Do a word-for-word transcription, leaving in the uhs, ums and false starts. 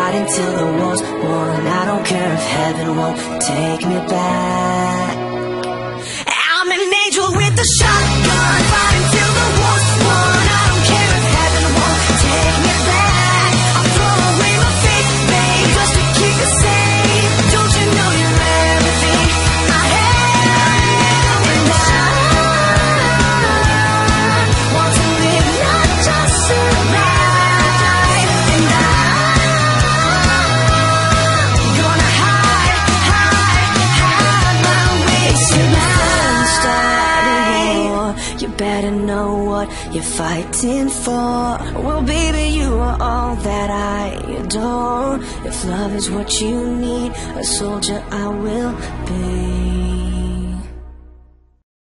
fighting till the war's won. I don't care if heaven won't take me back. I'm an angel with a shotgun, fighting till the war's won. I don't care if heaven won't take me back. I'll throw away my faith, babe, just to keep it safe. Don't you know you're everything I have? And I want to live, not just survive. And I'm gonna hide, hide, hide my way tonight. You better know what you're fighting for. Well, baby, you are all that I adore. If love is what you need, a soldier I will be.